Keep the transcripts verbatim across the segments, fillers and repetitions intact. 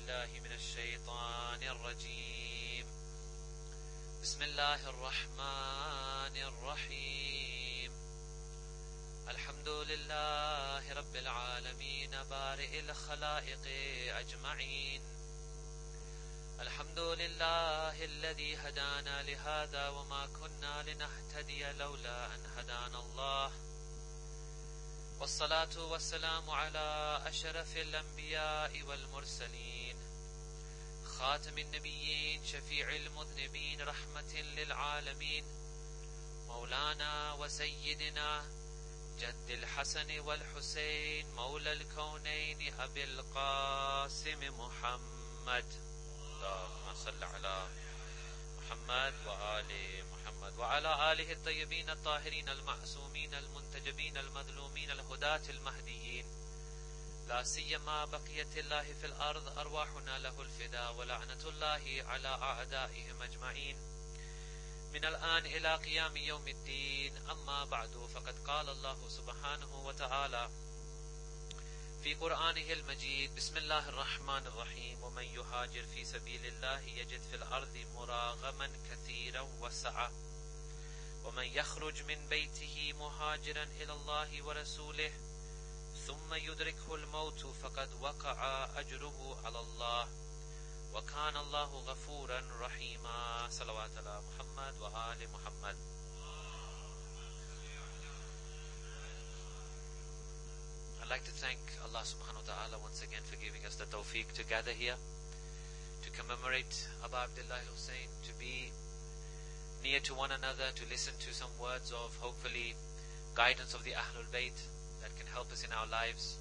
بالله من الشيطان الرجيم. بسم الله الرحمن الرحيم. الحمد لله رب العالمين بارئ الخلائق أجمعين. الحمد لله الذي هدانا لهذا وما كنا لنهتدي لولا أن هدانا الله. والصلاة والسلام على أشرف الأنبياء والمرسلين خاتم النبيين شفيع المذنبين رحمة للعالمين مولانا وسيدنا جد الحسن والحسين مولى الكونين أبي القاسم محمد. اللهم صل على محمد وآل محمد وعلى آله الطيبين الطاهرين المعصومين المنتجبين المظلومين الهداة المهديين. لا سيما بقية الله في الأرض أرواحنا له الفداء ولعنة الله على أعدائهم أجمعين من الآن إلى قيام يوم الدين. أما بعد، فقد قال الله سبحانه وتعالى في قرآنه المجيد: بسم الله الرحمن الرحيم. ومن يهاجر في سبيل الله يجد في الأرض مراغما كثيرا وسعة ومن يخرج من بيته مهاجرا إلى الله ورسوله ثم يدركه الموت فقد وقع أجره على الله وكان الله غفورا رحيما. صلوات على محمد وآل محمد. I'd like to thank Allah subhanahu wa ta'ala once again for giving us the tawfiq to gather here to commemorate Abu Abdullah Hussein, to be near to one another, to listen to some words of hopefully guidance of the Ahlul Bayt that can help us in our lives.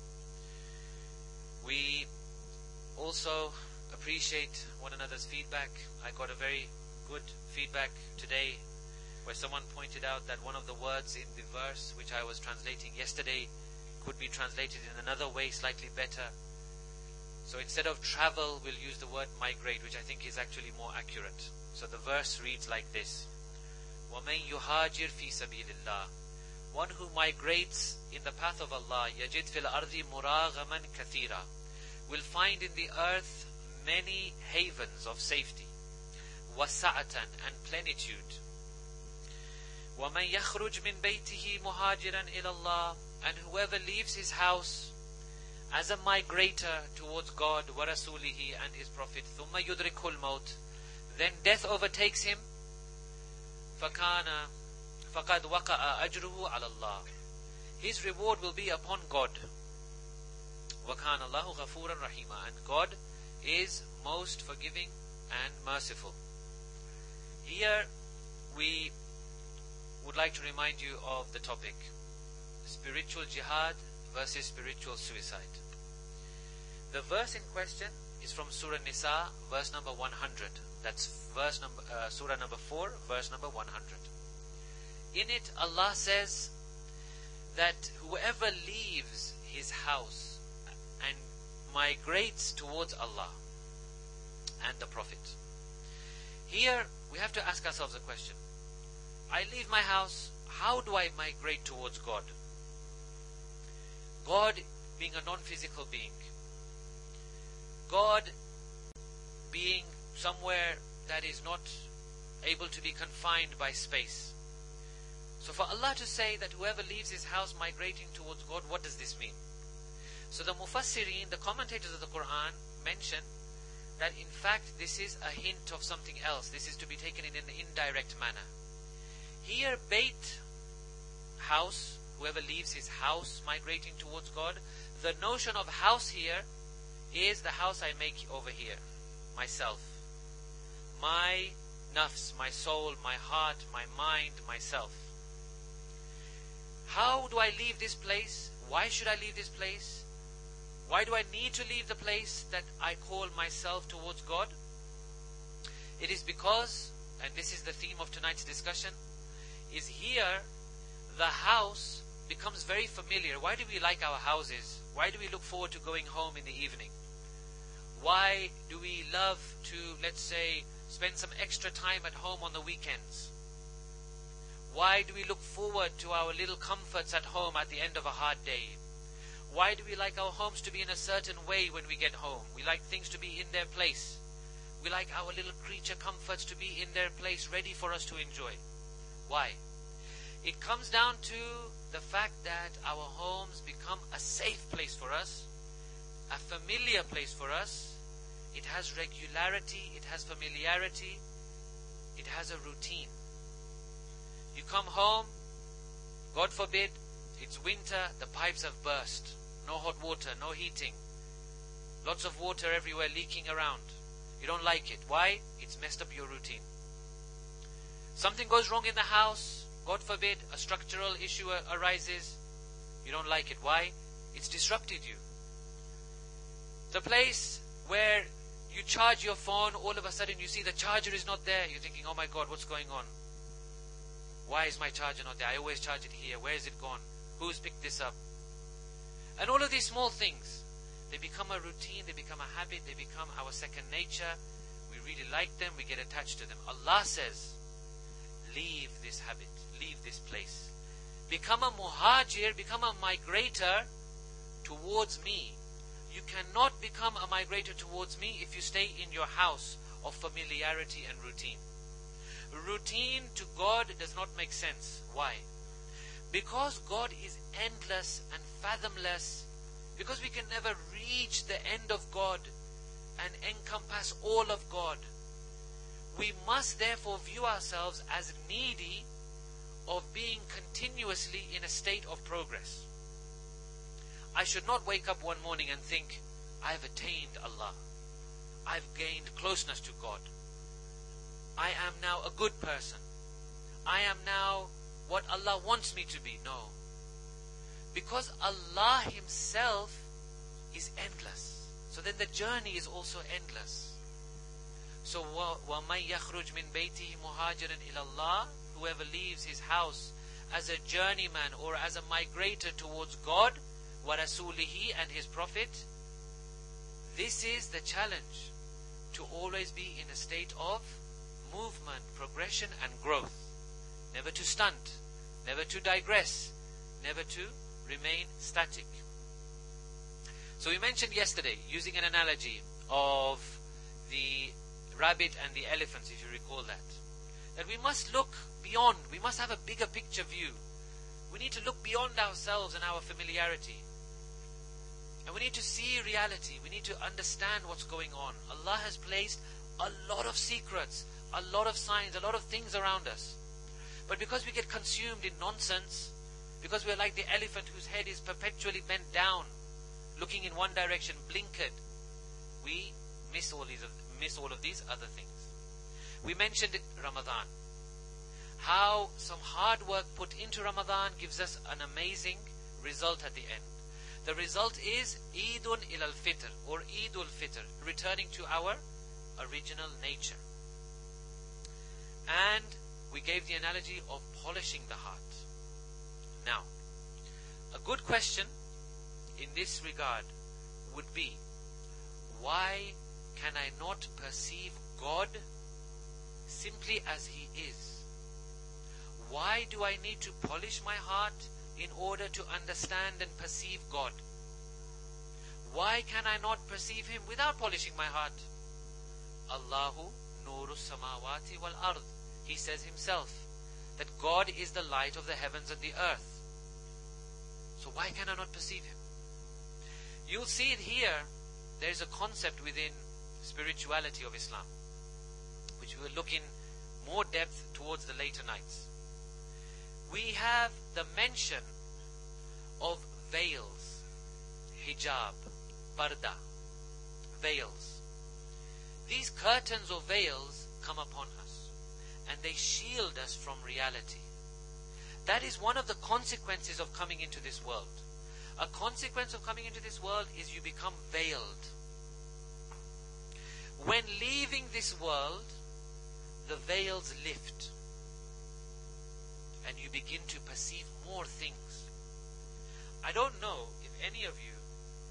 We also appreciate one another's feedback. I got a very good feedback today where someone pointed out that one of the words in the verse which I was translating yesterday could be translated in another way slightly better. So instead of travel, we'll use the word migrate, which I think is actually more accurate. So the verse reads like this: وَمَنْ يُهَاجِرْ فِي سَبِيلِ اللَّهِ, one who migrates in the path of Allah, يَجِدْ فِي الْأَرْضِ مُرَاغَمًا كَثِيرًا, will find in the earth many havens of safety, وَسَعَةً, and plenitude. وَمَنْ يَخْرُجْ مِنْ بَيْتِهِ مُهَاجِرًا إِلَى اللَّهِ, and whoever leaves his house as a migrator towards God, وَرَسُولِهِ, and his Prophet, ثُمَّ يُدْرِكُ الْمَوْتِ, then death overtakes him, فَكَانَ فَقَدْ وَقَعَ أَجْرُهُ عَلَى اللَّهِ, his reward will be upon God. وَكَانَ اللَّهُ غَفُورًا رَحِيمًا, and God is most forgiving and merciful. Here we would like to remind you of the topic: spiritual jihad versus spiritual suicide. The verse in question is from Surah Nisa, verse number one hundred. That's verse number uh, Surah number four, verse number one hundred. In it, Allah says that whoever leaves his house and migrates towards Allah and the Prophet. Here we have to ask ourselves a question: I leave my house, how do I migrate towards God? God being a non-physical being, God being somewhere that is not able to be confined by space. So for Allah to say that whoever leaves his house migrating towards God, what does this mean? So the Mufassirin, the commentators of the Quran, mention that in fact this is a hint of something else. This is to be taken in an indirect manner. Here, Bayt, house, whoever leaves his house migrating towards God, the notion of house here is the house I make over here, myself, my nafs, my soul, my heart, my mind, myself. How do I leave this place? Why should I leave this place? Why do I need to leave the place that I call myself towards God? It is because, and this is the theme of tonight's discussion, is here the house becomes very familiar. Why do we like our houses? Why do we look forward to going home in the evening? Why do we love to, let's say, spend some extra time at home on the weekends? Why do we look forward to our little comforts at home at the end of a hard day? Why do we like our homes to be in a certain way when we get home? We like things to be in their place. We like our little creature comforts to be in their place, ready for us to enjoy. Why? It comes down to the fact that our homes become a safe place for us, a familiar place for us. It has regularity, it has familiarity, it has a routine. You come home, God forbid, it's winter, the pipes have burst. No hot water, no heating. Lots of water everywhere leaking around. You don't like it. Why? It's messed up your routine. Something goes wrong in the house, God forbid, a structural issue arises. You don't like it. Why? It's disrupted you. The place where you charge your phone, all of a sudden you see the charger is not there. You're thinking, oh my God, what's going on? Why is my charger not there? I always charge it here. Where is it gone? Who's picked this up? And all of these small things, they become a routine, they become a habit, they become our second nature. We really like them, we get attached to them. Allah says, leave this habit, leave this place. Become a muhajir, become a migrator towards me. You cannot become a migrator towards me if you stay in your house of familiarity and routine. Routine to God does not make sense. Why? Because God is endless and fathomless, because we can never reach the end of God and encompass all of God, we must therefore view ourselves as needy of being continuously in a state of progress. I should not wake up one morning and think, I've attained Allah. I've gained closeness to God. I am now a good person. I am now what Allah wants me to be. No. Because Allah Himself is endless. So then the journey is also endless. So وَمَنْ يَخْرُجْ مِنْ بَيْتِهِ مُهَاجِرًا إِلَى اللَّهِ, whoever leaves his house as a journeyman or as a migrator towards God, وَرَسُولِهِ, and His Prophet, this is the challenge, to always be in a state of movement, progression and growth. Never to stunt, never to digress, never to remain static. So we mentioned yesterday, using an analogy of the rabbit and the elephants, if you recall that, that we must look beyond, we must have a bigger picture view. We need to look beyond ourselves and our familiarity. And we need to see reality. We need to understand what's going on. Allah has placed a lot of secrets, a lot of signs, a lot of things around us. But because we get consumed in nonsense, because we're like the elephant whose head is perpetually bent down, looking in one direction, blinkered, we miss all these, miss all of these other things. We mentioned it, Ramadan. How some hard work put into Ramadan gives us an amazing result at the end. The result is Eidun ilal Fitr, or Eidul Fitr, returning to our original nature. And we gave the analogy of polishing the heart. Now, a good question in this regard would be, why can I not perceive God simply as He is? Why do I need to polish my heart in order to understand and perceive God? Why can I not perceive Him without polishing my heart? Allahu nuru samawati wal ard. He says Himself that God is the light of the heavens and the earth. So why can I not perceive Him? You'll see it here. There is a concept within spirituality of Islam, which we will look in more depth towards the later nights. We have the mention of veils, hijab, parda, veils. These curtains or veils come upon us, and they shield us from reality. That is one of the consequences of coming into this world. A consequence of coming into this world is you become veiled. When leaving this world, the veils lift, and you begin to perceive more things. I don't know if any of you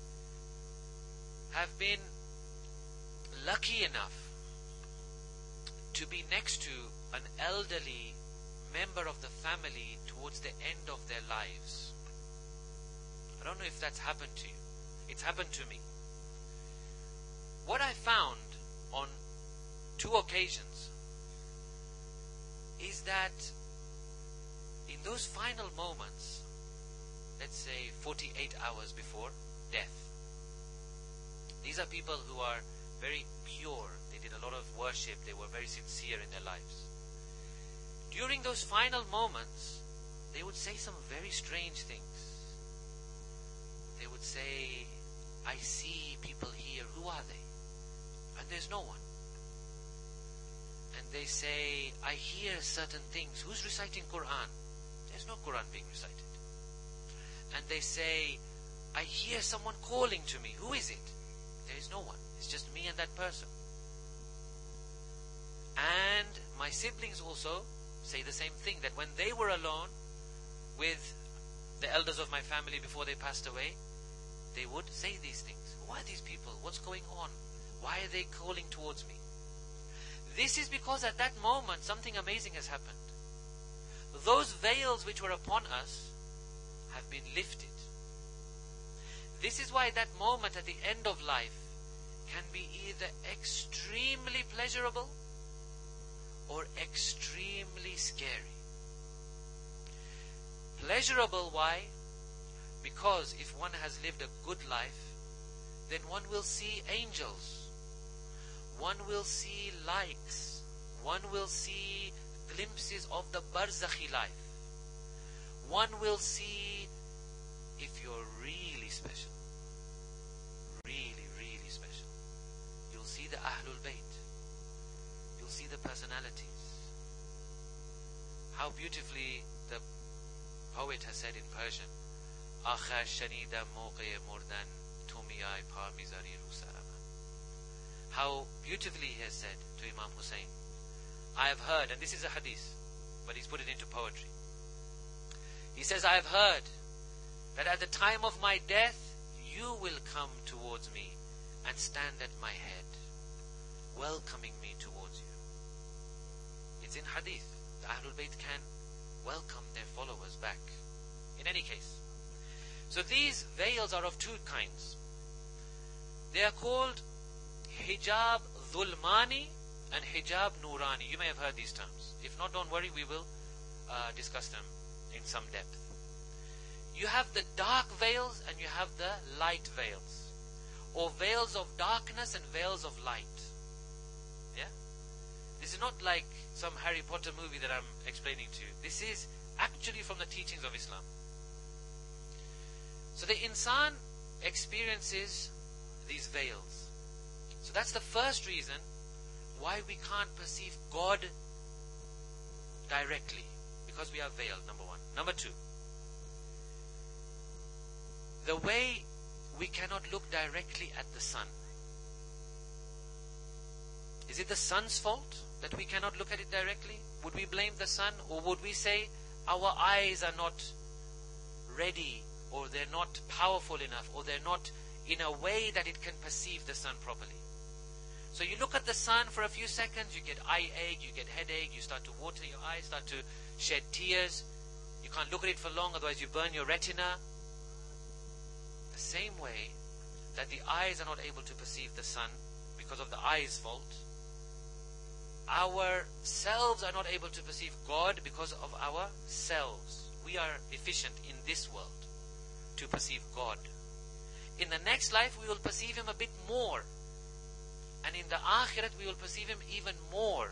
have been lucky enough to be next to an elderly member of the family towards the end of their lives. I don't know if that's happened to you. It's happened to me. What I found on two occasions is that in those final moments, let's say forty-eight hours before death, these are people who are very pure. They did a lot of worship. They were very sincere in their lives. During those final moments, they would say some very strange things. They would say, I see people here. Who are they? And there's no one. And they say, I hear certain things. Who's reciting Quran? There's no Quran being recited. And they say, I hear someone calling to me. Who is it? There is no one. It's just me and that person. And my siblings also say the same thing, that when they were alone with the elders of my family before they passed away, they would say these things. Who are these people? What's going on? Why are they calling towards me? This is because at that moment something amazing has happened. Those veils which were upon us have been lifted. This is why that moment at the end of life can be either extremely pleasurable or extremely scary. Pleasurable, why? Because if one has lived a good life, then one will see angels, one will see lights, one will see glimpses of the barzakhi life, one will see, if you're really special, really, really special, you'll see the Ahlul Bayt, you'll see the personalities. How beautifully the poet has said in Persian, آخر شنیدم موقع مردن تو میای پا میذاری رو سرم. How beautifully he has said to Imam Hussein, I have heard, and this is a hadith, but he's put it into poetry. He says, I have heard that at the time of my death, you will come towards me and stand at my head, welcoming me towards you. It's in hadith. The Ahlul Bayt can welcome their followers back. In any case, so these veils are of two kinds. They are called hijab dhulmani and hijab nurani. You may have heard these terms. If not, don't worry, we will uh, discuss them in some depth. You have the dark veils and you have the light veils, or veils of darkness and veils of light. Yeah? This is not like some Harry Potter movie that I'm explaining to you. This is actually from the teachings of Islam. So the insan experiences these veils. So that's the first reason why we can't perceive God directly, because we are veiled, number one. Number two, the way we cannot look directly at the sun. Is it the sun's fault that we cannot look at it directly? Would we blame the sun, or would we say our eyes are not ready, or they're not powerful enough, or they're not in a way that it can perceive the sun properly? So you look at the sun for a few seconds, you get eye ache, you get headache, you start to water your eyes, start to shed tears. You can't look at it for long, otherwise you burn your retina. The same way that the eyes are not able to perceive the sun because of the eye's fault, our selves are not able to perceive God because of our selves. We are deficient in this world to perceive God. In the next life we will perceive Him a bit more, and in the Akhirat we will perceive Him even more.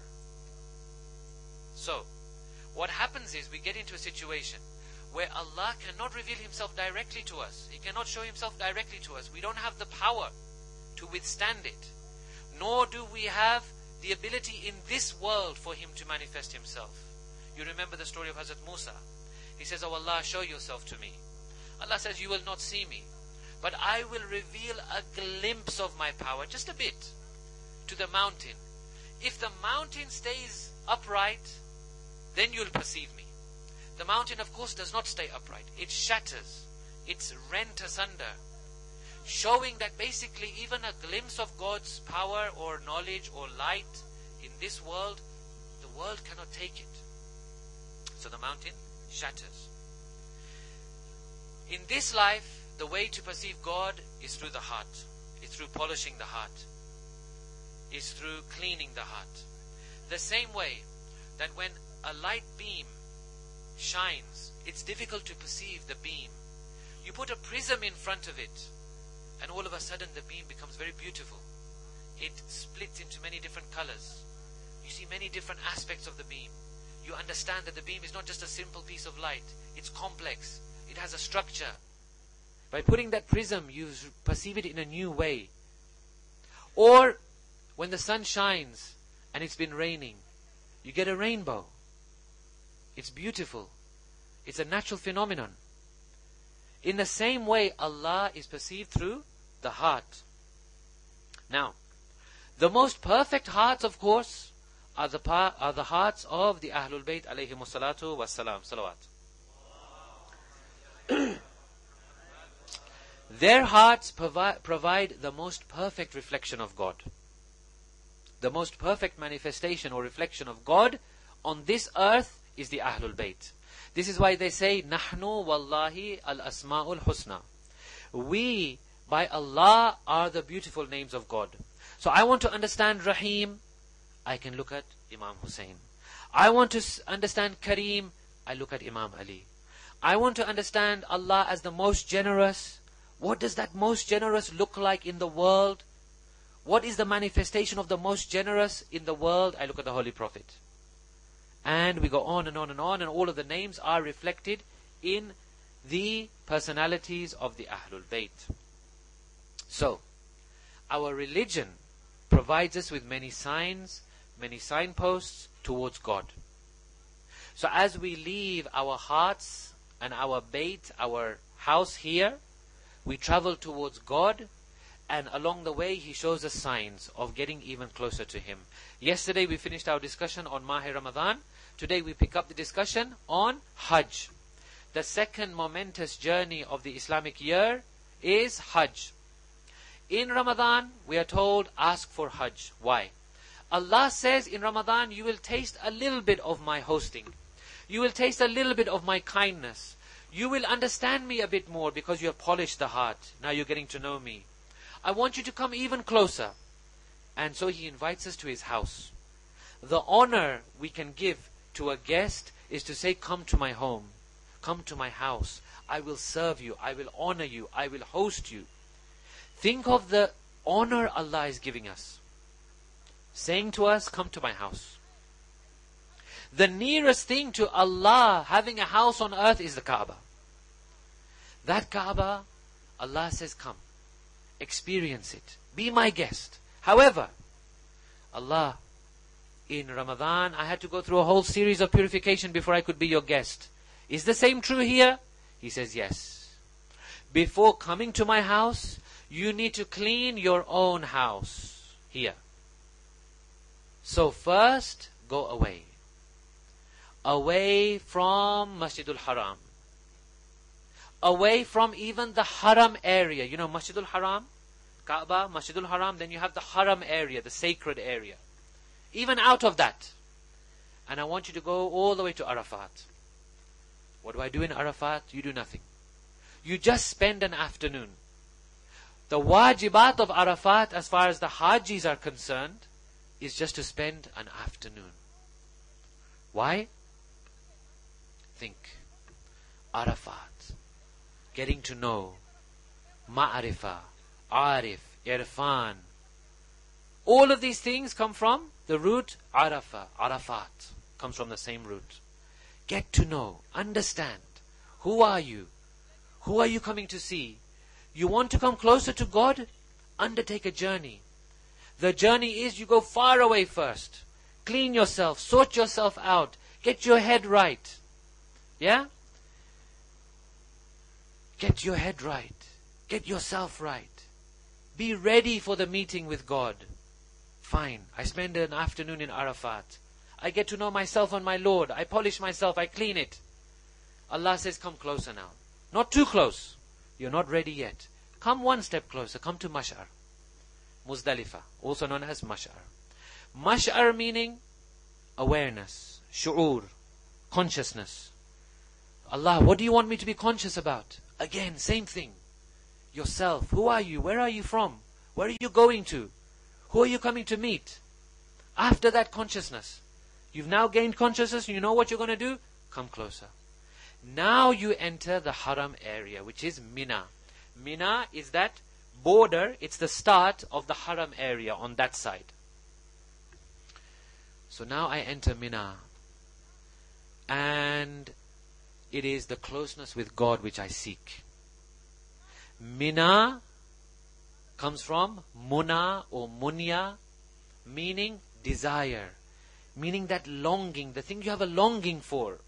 So what happens is we get into a situation where Allah cannot reveal Himself directly to us. He cannot show Himself directly to us. We don't have the power to withstand it, nor do we have the ability in this world for Him to manifest Himself. You remember the story of Hazrat Musa. He says, "Oh Allah, show yourself to me." Allah says, "You will not see me, but I will reveal a glimpse of my power, just a bit, to the mountain. If the mountain stays upright, then you'll perceive me." The mountain, of course, does not stay upright. It shatters. It's rent asunder, showing that basically even a glimpse of God's power or knowledge or light in this world, the world cannot take it. So the mountain shatters. In this life, the way to perceive God is through the heart. It's through polishing the heart. It's through cleaning the heart. The same way that when a light beam shines, it's difficult to perceive the beam. You put a prism in front of it, and all of a sudden the beam becomes very beautiful. It splits into many different colors. You see many different aspects of the beam. You understand that the beam is not just a simple piece of light. It's complex. It has a structure. By putting that prism, you perceive it in a new way. Or when the sun shines and it's been raining, you get a rainbow. It's beautiful. It's a natural phenomenon. In the same way, Allah is perceived through the heart. Now, the most perfect hearts, of course, are the pa- are the hearts of the Ahlul Bayt alayhimus salatu wassalam. Salawat. Their hearts provi- provide the most perfect reflection of God. The most perfect manifestation or reflection of God on this earth is the Ahlul Bayt. This is why they say, Nahnu wallahi al-asma'ul husna. We, by Allah, are the beautiful names of God. So I want to understand Rahim, I can look at Imam Hussein. I want to understand Kareem, I look at Imam Ali. I want to understand Allah as the most generous. What does that most generous look like in the world? What is the manifestation of the most generous in the world? I look at the Holy Prophet. And we go on and on and on, and all of the names are reflected in the personalities of the Ahlul Bayt. So, our religion provides us with many signs, many signposts towards God. So as we leave our hearts and our Bayt, our house here, we travel towards God, and along the way He shows us signs of getting even closer to Him. Yesterday we finished our discussion on Mahi Ramadan. Today we pick up the discussion on Hajj. The second momentous journey of the Islamic year is Hajj. In Ramadan, we are told, ask for Hajj. Why? Allah says in Ramadan, you will taste a little bit of my hosting. You will taste a little bit of my kindness. You will understand me a bit more because you have polished the heart. Now you're getting to know me. I want you to come even closer. And so He invites us to His house. The honor we can give to a guest is to say, come to my home. Come to my house. I will serve you. I will honor you. I will host you. Think of the honor Allah is giving us. Saying to us, come to my house. The nearest thing to Allah having a house on earth is the Kaaba. That Kaaba, Allah says, come. Experience it. Be my guest. However, Allah, in Ramadan, I had to go through a whole series of purification before I could be your guest. Is the same true here? He says, yes. Before coming to my house, you need to clean your own house here. So first, go away. Away from Masjidul Haram. Away from even the Haram area. You know Masjidul Haram? Kaaba, Masjidul Haram. Then you have the Haram area, the sacred area. Even out of that. And I want you to go all the way to Arafat. What do I do in Arafat? You do nothing. You just spend an afternoon. The wajibat of Arafat, as far as the Hajis are concerned, is just to spend an afternoon. Why? Think. Arafat. Getting to know. Ma'arifah. Arif. Irfan. All of these things come from the root Arafah. Arafat. Comes from the same root. Get to know. Understand. Who are you? Who are you coming to see? You want to come closer to God? Undertake a journey. The journey is you go far away first. Clean yourself. Sort yourself out. Get your head right. Yeah? Get your head right. Get yourself right. Be ready for the meeting with God. Fine. I spend an afternoon in Arafat. I get to know myself and my Lord. I polish myself. I clean it. Allah says, come closer now. Not too close. You're not ready yet. Come one step closer. Come to Mash'ar. Muzdalifah, also known as Mash'ar. Mash'ar meaning awareness, shu'ur, consciousness. Allah, what do you want me to be conscious about? Again, same thing. yourself. Who are you? Where are you from? Where are you going to? Who are you coming to meet? After that consciousness, you've now gained consciousness, you know what you're going to do? Come closer. Now you enter the Haram area, which is Mina. Mina is that border, it's the start of the Haram area on that side. So now I enter Mina, and it is the closeness with God which I seek. Mina comes from Muna or Munya, meaning desire, meaning that longing, the thing you have a longing for.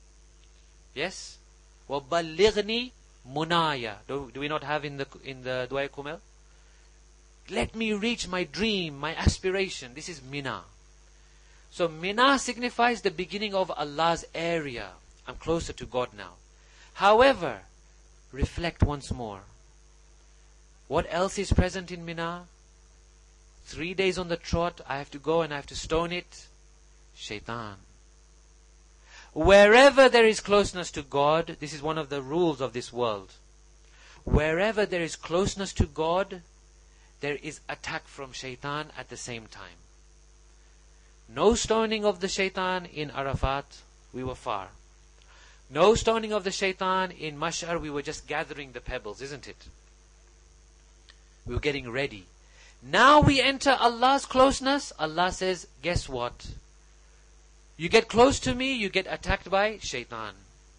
Yes? وَبَلِّغْنِي munaya. Do, do we not have in the in the Dua Kumel? Let me reach my dream, my aspiration. This is Mina. So Mina signifies the beginning of Allah's area. I'm closer to God now. However, reflect once more. What else is present in Mina? Three days on the trot, I have to go and I have to stone it. Shaitan. Wherever there is closeness to God, this is one of the rules of this world. Wherever there is closeness to God, there is attack from Shaitan at the same time. No stoning of the Shaitan in Arafat, we were far. No stoning of the Shaitan in Mash'ar, we were just gathering the pebbles, isn't it? We were getting ready. Now we enter Allah's closeness. Allah says, guess what? You get close to me, you get attacked by Shaitan.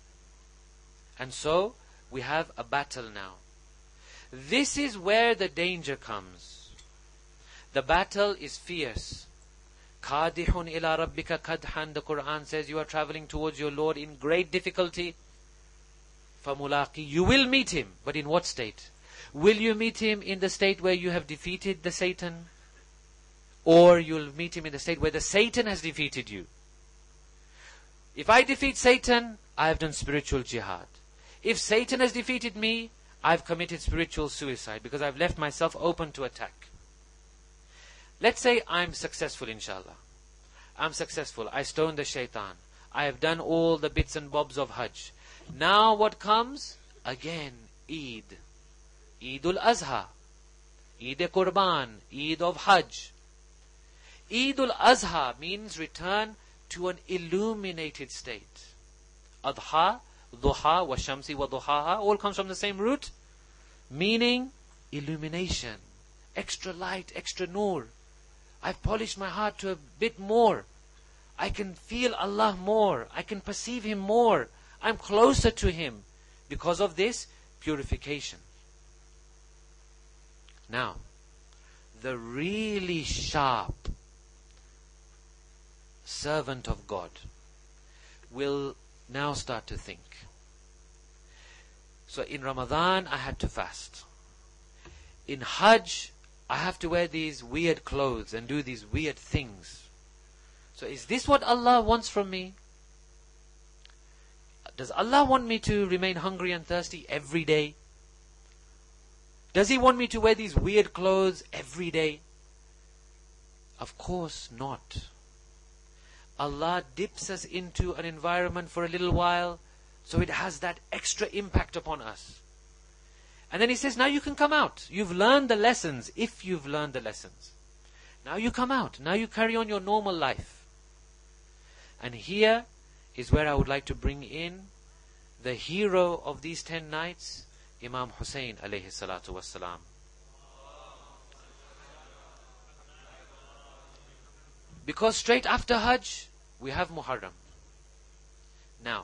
And so, we have a battle now. This is where the danger comes. The battle is fierce. Kadihun ila rabbika kadhan, the Quran says you are traveling towards your Lord in great difficulty. Famulaqi, you will meet Him, but in what state? Will you meet Him in the state where you have defeated the Satan? Or you'll meet Him in the state where the Satan has defeated you? If I defeat Satan, I have done spiritual jihad. If Satan has defeated me, I've committed spiritual suicide because I've left myself open to attack. Let's say I'm successful, inshallah. I'm successful. I stoned the Shaitan. I have done all the bits and bobs of Hajj. Now what comes? Again, Eid. Eidul Azha. Eid Qurban. Eid of Hajj. Eidul Azha means return to an illuminated state. Adha, Duha, wa Shamsi wa Duhaha, all comes from the same root, meaning illumination, extra light, extra nur. I've polished my heart to a bit more. I can feel Allah more. I can perceive Him more. I'm closer to Him because of this purification. Now, the really sharp servant of God will now start to think. So in Ramadan, I had to fast. In Hajj, I have to wear these weird clothes and do these weird things. So is this what Allah wants from me? Does Allah want me to remain hungry and thirsty every day? Does He want me to wear these weird clothes every day? Of course not. Allah dips us into an environment for a little while, so it has that extra impact upon us. And then He says, now you can come out. You've learned the lessons, if you've learned the lessons. Now you come out. Now you carry on your normal life. And here is where I would like to bring in the hero of these ten nights, Imam Hussein alayhi salatu wassalam. Because straight after Hajj, we have Muharram. Now,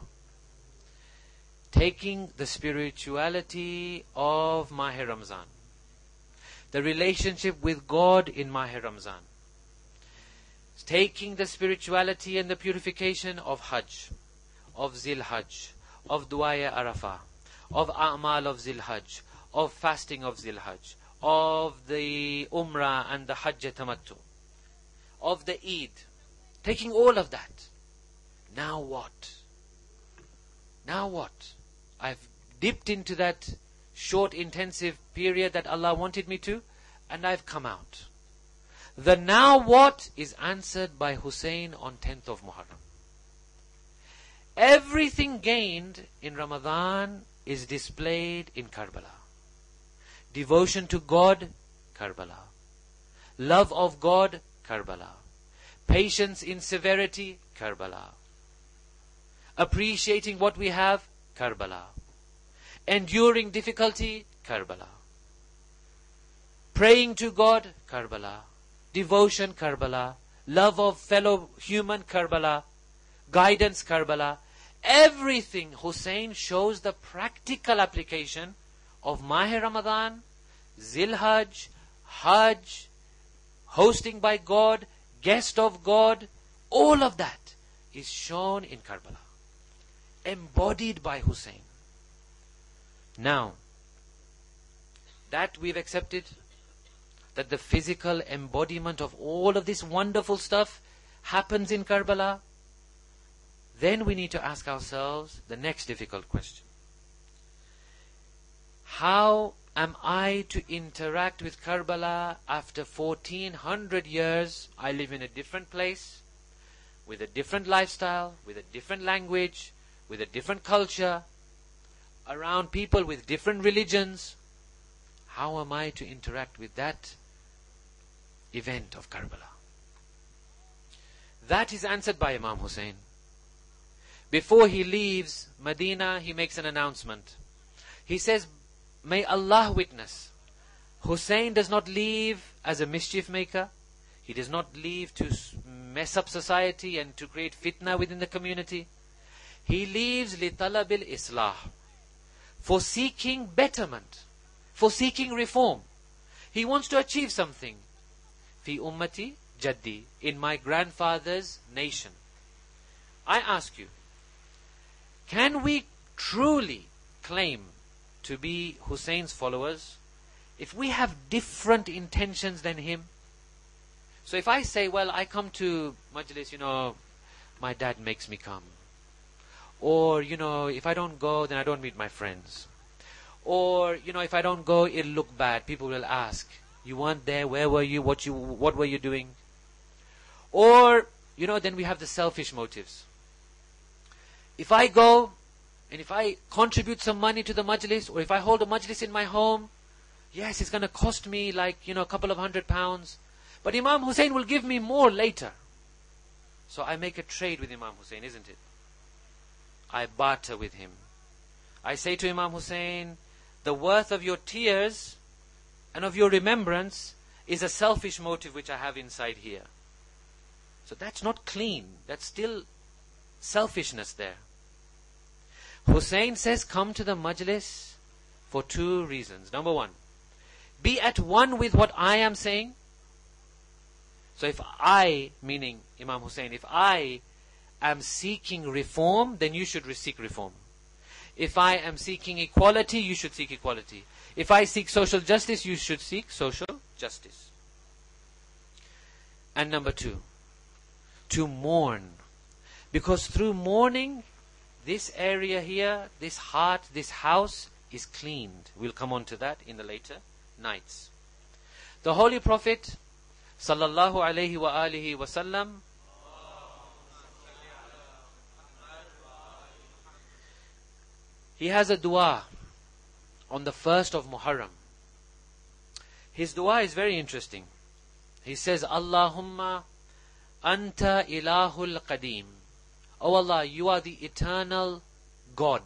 taking the spirituality of Mahe Ramzan, the relationship with God in Mahe Ramzan, taking the spirituality and the purification of Hajj, of Zil Hajj, of Du'a Arafah, of A'mal of Zil Hajj, of fasting of Zil Hajj, of the Umrah and the Hajj Tamattu, of the Eid, taking all of that. Now what? Now what? I've dipped into that short intensive period that Allah wanted me to, and I've come out. The now what is answered by Hussein on tenth of Muharram. Everything gained in Ramadan is displayed in Karbala. Devotion to God, Karbala. Love of God, Karbala. Patience in severity, Karbala. Appreciating what we have, Karbala. Enduring difficulty, Karbala. Praying to God, Karbala. Devotion, Karbala. Love of fellow human, Karbala. Guidance, Karbala. Everything, Hussein shows the practical application of Mahe Ramadan, Zilhajj, Hajj, hosting by God, guest of God. All of that is shown in Karbala, embodied by Hussein. Now, that we've accepted, that the physical embodiment of all of this wonderful stuff happens in Karbala, then we need to ask ourselves the next difficult question. How am I to interact with Karbala after fourteen hundred years? I live in a different place, with a different lifestyle, with a different language, with a different culture, around people with different religions. How am I to interact with that event of Karbala? That is answered by Imam Hussein. Before he leaves Medina, he makes an announcement. He says, may Allah witness, Hussein does not leave as a mischief maker. He does not leave to mess up society and to create fitna within the community. He leaves لِطَلَبِ الْإِصْلَاحِ, for seeking betterment, for seeking reform. He wants to achieve something. Fi ummati jaddi, in my grandfather's nation. I ask you, can we truly claim to be Hussein's followers if we have different intentions than him? So if I say, well, I come to Majlis, you know, my dad makes me come. Or, you know, if I don't go, then I don't meet my friends. Or, you know, if I don't go, it'll look bad. People will ask, you weren't there, where were you, what you, what were you doing? Or, you know, then we have the selfish motives. If I go, and if I contribute some money to the majlis, or if I hold a majlis in my home, yes, it's going to cost me like, you know, a couple of hundred pounds. But Imam Hussein will give me more later. So I make a trade with Imam Hussein, isn't it? I barter with him. I say to Imam Hussein, the worth of your tears and of your remembrance is a selfish motive which I have inside here. So that's not clean. That's still selfishness there. Hussein says, come to the majlis for two reasons. Number one, be at one with what I am saying. So if I, meaning Imam Hussein, if I am seeking reform, then you should seek reform. If I am seeking equality, you should seek equality. If I seek social justice, you should seek social justice. And number two, to mourn. Because through mourning, this area here, this heart, this house is cleaned. We'll come on to that in the later nights. The Holy Prophet sallallahu alaihi wa alihi wasallam he has a dua on the first of Muharram. His dua is very interesting. He says, Allahumma anta ilahul qadim. Oh Allah, you are the eternal God.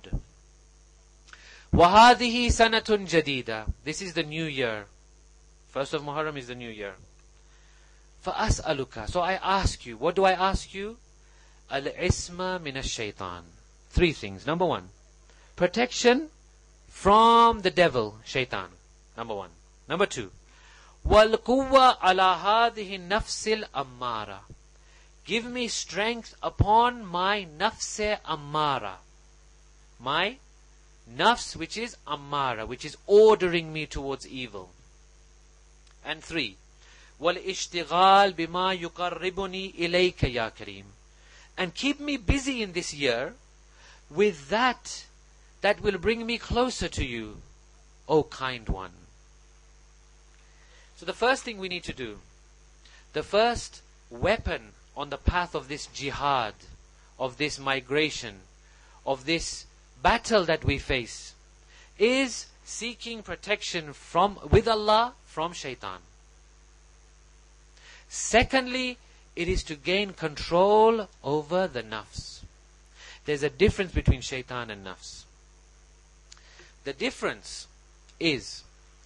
وَهَذِهِ سَنَةٌ جَدِيدًا. This is the new year. First of Muharram is the new year. فَأَسْأَلُكَ. So I ask you, what do I ask you? Al-isma min ash-shaytan. Three things. Number one, protection from the devil, shaitan. Number one. Number two, وَالْقُوَّةَ عَلَى هَذِهِ النَّفْسِ الْأَمَّارَةِ. Give me strength upon my nafs ammara. My nafs, which is ammara, which is ordering me towards evil. And three, وَالْإِشْتِغَالِ بِمَا يُقَرِّبُنِي إِلَيْكَ يَا كَرِيمٌ. And keep me busy in this year with that that will bring me closer to you, O kind one. So the first thing we need to do, the first weapon on the path of this jihad, of this migration, of this battle that we face, is seeking protection from with Allah from shaitan. Secondly, it is to gain control over the nafs. There's a difference between shaitan and nafs. The difference is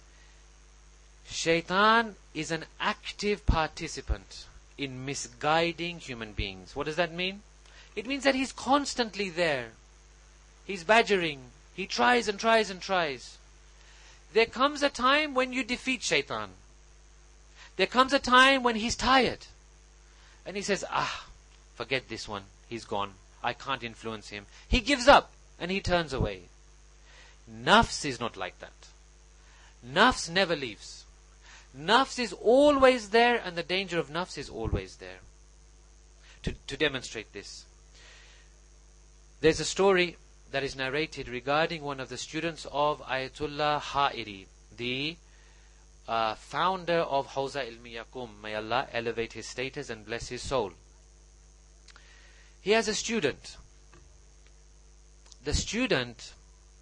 shaitan is an active participant in misguiding human beings. What does that mean? It means that he's constantly there. He's badgering. He tries and tries and tries. There comes a time when you defeat shaitan. There comes a time when he's tired. And he says, ah, forget this one. He's gone. I can't influence him. He gives up and he turns away. Nafs is not like that. Nafs never leaves. Nafs is always there, and the danger of nafs is always there. To, to demonstrate this, there's a story that is narrated regarding one of the students of Ayatollah Ha'iri, the uh, founder of Hawza Ilmiya Qum. May Allah elevate his status and bless his soul. He has a student. The student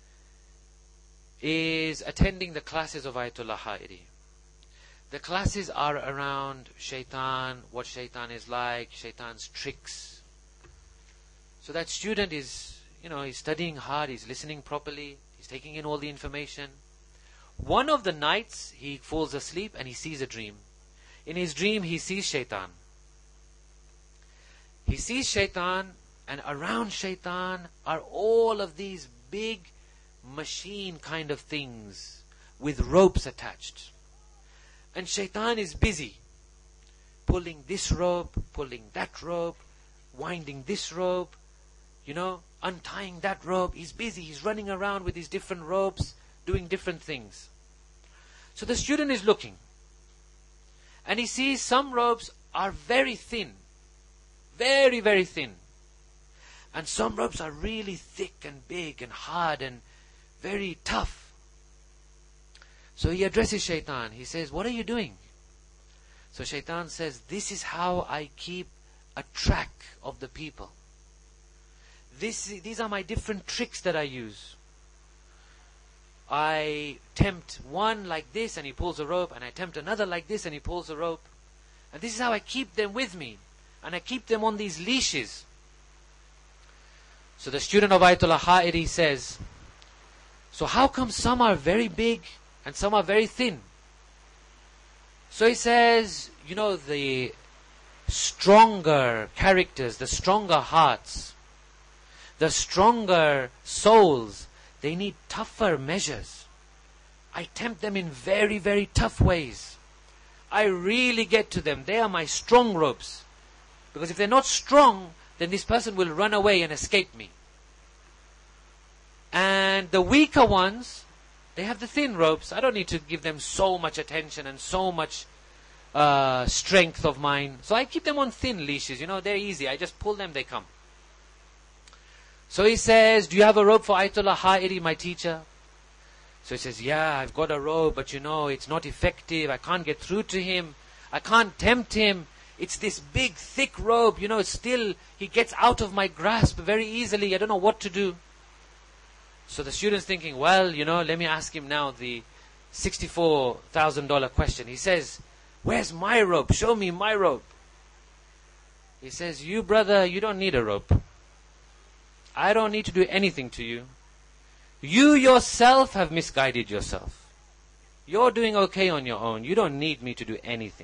is attending the classes of Ayatollah Ha'iri. The classes are around shaitan, what shaitan is like, shaitan's tricks. So that student is, you know, he's studying hard, he's listening properly, he's taking in all the information. One of the nights, he falls asleep and he sees a dream. In his dream, he sees shaitan. He sees shaitan, and around shaitan are all of these big machine kind of things with ropes attached. And shaitan is busy pulling this rope, pulling that rope, winding this rope, you know, untying that rope. He's busy, he's running around with these different ropes, doing different things. So the student is looking, and he sees some ropes are very thin, very, very thin. And some ropes are really thick and big and hard and very tough. So he addresses shaitan. He says, what are you doing? So shaitan says, this is how I keep a track of the people. This, these are my different tricks that I use. I tempt one like this and he pulls a rope, and I tempt another like this and he pulls a rope. And this is how I keep them with me. And I keep them on these leashes. So the student of Ayatollah Ha'iri says, so how come some are very big and some are very thin? So he says, you know, the stronger characters, the stronger hearts, the stronger souls, they need tougher measures. I tempt them in very, very tough ways. I really get to them. They are my strong ropes. Because if they're not strong, then this person will run away and escape me. And the weaker ones, they have the thin ropes. I don't need to give them so much attention and so much uh, strength of mine. So I keep them on thin leashes. You know, they're easy. I just pull them, they come. So he says, do you have a rope for Ayatollah Ha'iri, my teacher? So he says, yeah, I've got a rope, but you know, it's not effective. I can't get through to him. I can't tempt him. It's this big, thick rope. You know, it's still, he gets out of my grasp very easily. I don't know what to do. So the student's thinking, well, you know, let me ask him now the sixty-four thousand dollars question. He says, where's my rope? Show me my rope. He says, you brother, you don't need a rope. I don't need to do anything to you. You yourself have misguided yourself. You're doing okay on your own. You don't need me to do anything.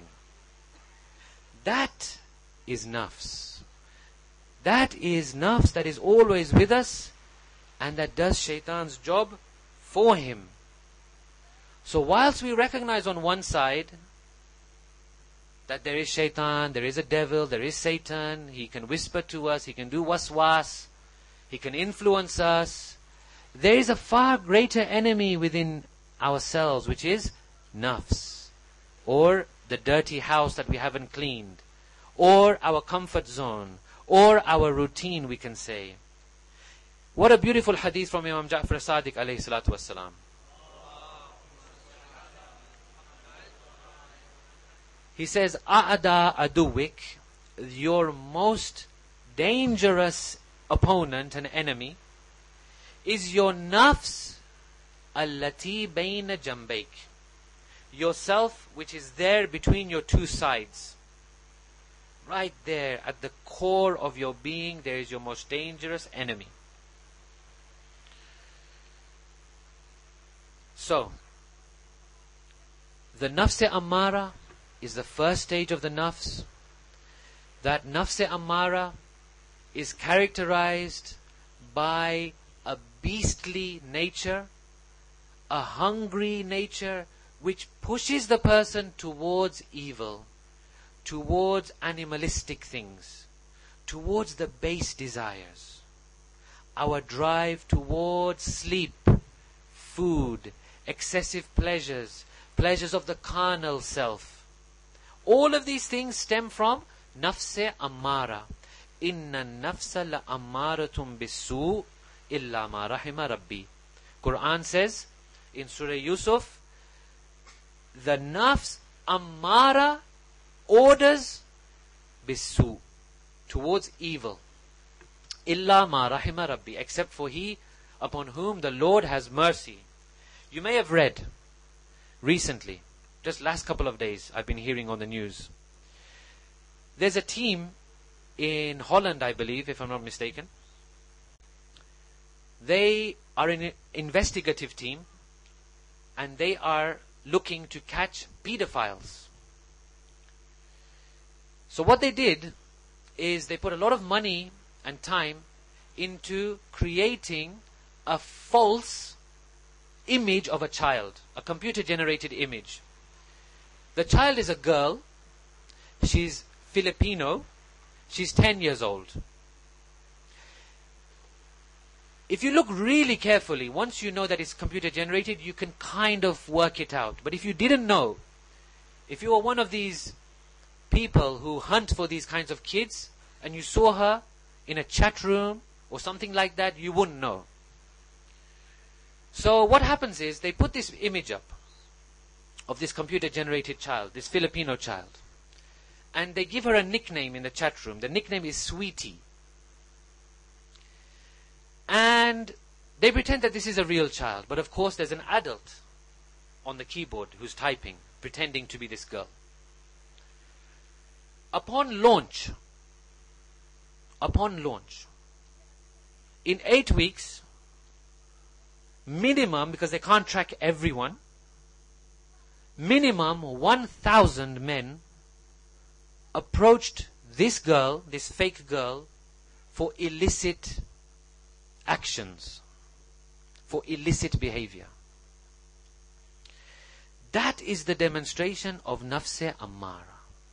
That is nafs. That is nafs that is always with us, and that does shaitan's job for him. So whilst we recognize on one side that there is shaitan, there is a devil, there is Satan, he can whisper to us, he can do waswas, he can influence us, there is a far greater enemy within ourselves, which is nafs, or the dirty house that we haven't cleaned, or our comfort zone, or our routine, we can say. What a beautiful hadith from Imam Ja'far Sadiq alayhi salatu wassalam. He says, A'ada aduwik, your most dangerous opponent and enemy is your nafs allati bayna jambayk. Yourself which is there between your two sides. Right there at the core of your being, there is your most dangerous enemy. So, the nafs-e ammara is the first stage of the nafs. That nafs-e ammara is characterized by a beastly nature, a hungry nature which pushes the person towards evil, towards animalistic things, towards the base desires. Our drive towards sleep, food, excessive pleasures, pleasures of the carnal self. All of these things stem from nafs-e ammara. Inna nafsa la ammaratum bisu illa ma rahima rabbi. Quran says in Surah Yusuf, the nafs ammara orders bisu, towards evil. Illa ma rahima rabbi, except for he upon whom the Lord has mercy. You may have read recently, just last couple of days, I've been hearing on the news. There's a team in Holland, I believe, if I'm not mistaken. They are an investigative team, and they are looking to catch pedophiles. So what they did is they put a lot of money and time into creating a false image of a child, a computer-generated image. The child is a girl. She's Filipino. She's ten years old. If you look really carefully, once you know that it's computer-generated, you can kind of work it out. But if you didn't know, if you were one of these people who hunt for these kinds of kids, and you saw her in a chat room or something like that, you wouldn't know. So what happens is, they put this image up of this computer-generated child, this Filipino child. And they give her a nickname in the chat room. The nickname is Sweetie. And they pretend that this is a real child. But of course there's an adult on the keyboard who's typing, pretending to be this girl. Upon launch, upon launch, in eight weeks, minimum, because they can't track everyone, minimum one thousand men approached this girl, this fake girl, for illicit actions, for illicit behavior. That is the demonstration of nafs-e ammara,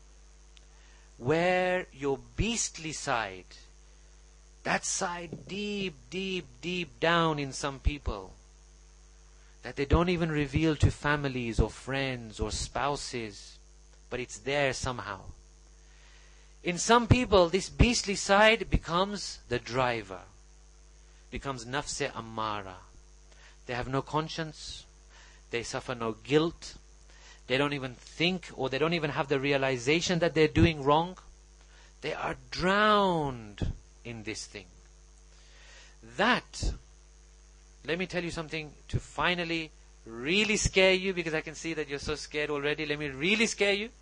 where your beastly side, that side deep, deep, deep down in some people, that they don't even reveal to families or friends or spouses, but it's there somehow. In some people, this beastly side becomes the driver, becomes nafs-e ammara. They have no conscience, they suffer no guilt, they don't even think, or they don't even have the realization that they're doing wrong. They are drowned in this thing. That, let me tell you something to finally really scare you, because I can see that you're so scared already. Let me really scare you.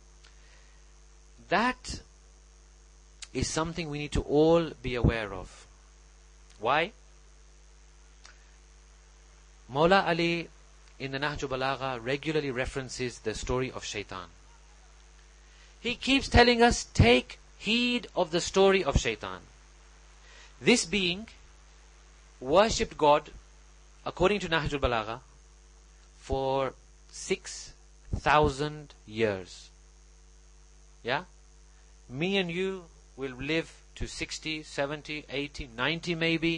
That is something we need to all be aware of. Why? Mawla Ali in the Nahj Balagha regularly references the story of Shaitan. He keeps telling us, take heed of the story of Shaitan. This being worshipped God, according to Nahj Balagha, for six thousand years. Yeah? Me and you will live to sixty, seventy, eighty, ninety maybe.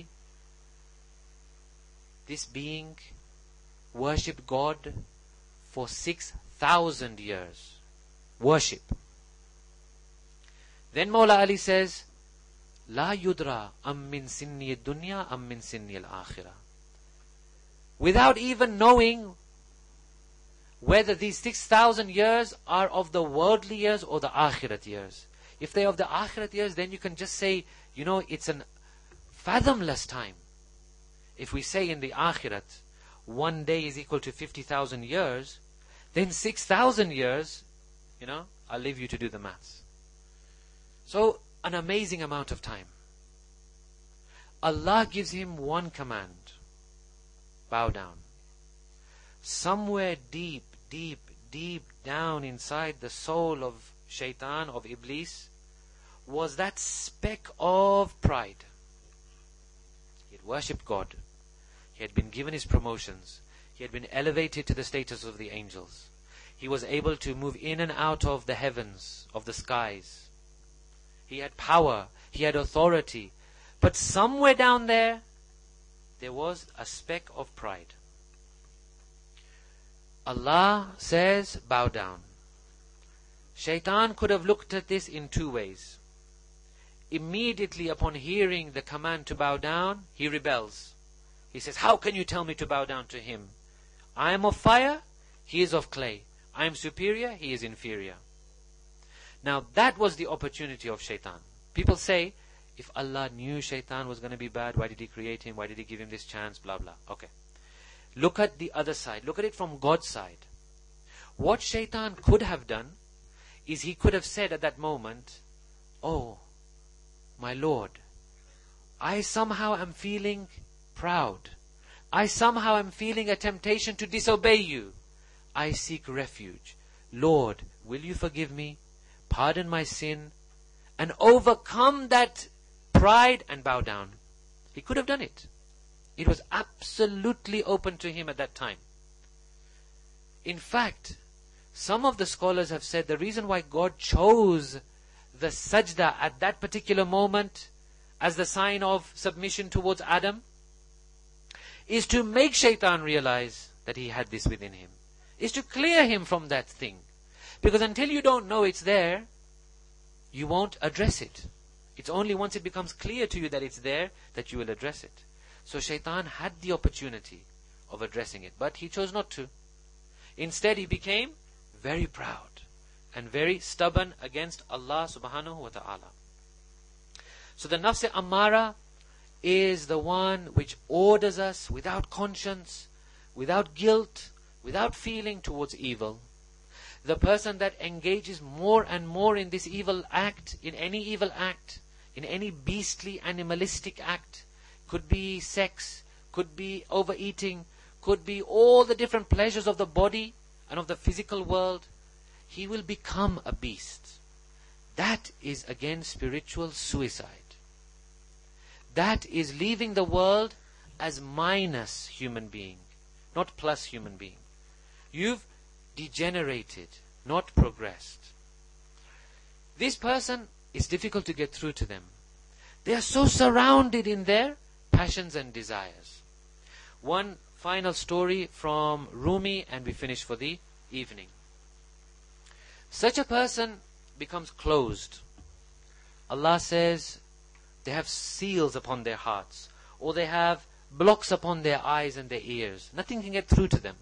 This being worshipped God for six thousand years. Worship. Then Mawla Ali says, La yudra am min sinni dunya am min sinni al-akhirah. Without even knowing whether these six thousand years are of the worldly years or the akhirat years. If they are of the akhirat years, then you can just say, you know, it's an fathomless time. If we say in the akhirat, one day is equal to fifty thousand years, then six thousand years, you know, I'll leave you to do the maths. So, an amazing amount of time. Allah gives him one command. Bow down. Somewhere deep, deep, deep down inside the soul of Shaitan, of Iblis, was that speck of pride. He had worshipped God. He had been given his promotions. He had been elevated to the status of the angels. He was able to move in and out of the heavens, of the skies. He had power. He had authority. But somewhere down there, there was a speck of pride. Allah says, bow down. Shaitan could have looked at this in two ways. Immediately upon hearing the command to bow down, he rebels. He says, how can you tell me to bow down to him? I am of fire, he is of clay. I am superior, he is inferior. Now that was the opportunity of Shaitan. People say, if Allah knew Shaitan was going to be bad, why did he create him? Why did he give him this chance? Blah, blah. Okay. Look at the other side. Look at it from God's side. What Shaitan could have done is he could have said at that moment, oh, my Lord, I somehow am feeling proud. I somehow am feeling a temptation to disobey you. I seek refuge. Lord, will you forgive me? Pardon my sin and overcome that pride and bow down. He could have done it. It was absolutely open to him at that time. In fact, some of the scholars have said the reason why God chose the sajda at that particular moment as the sign of submission towards Adam is to make Shaitan realize that he had this within him. Is to clear him from that thing. Because until you don't know it's there, you won't address it. It's only once it becomes clear to you that it's there that you will address it. So Shaitan had the opportunity of addressing it, but he chose not to. Instead, he became very proud and very stubborn against Allah subhanahu wa ta'ala. So the nafs ammara is the one which orders us without conscience, without guilt, without feeling towards evil. The person that engages more and more in this evil act, in any evil act, in any beastly, animalistic act, could be sex, could be overeating, could be all the different pleasures of the body and of the physical world, he will become a beast. That is again spiritual suicide. That is leaving the world as minus human being, not plus human being. You've degenerated, not progressed. This person is difficult to get through to them. They are so surrounded in their passions and desires. One final story from Rumi and we finish for the evening. Such a person becomes closed. Allah says they have seals upon their hearts, or they have blocks upon their eyes and their ears. Nothing can get through to them.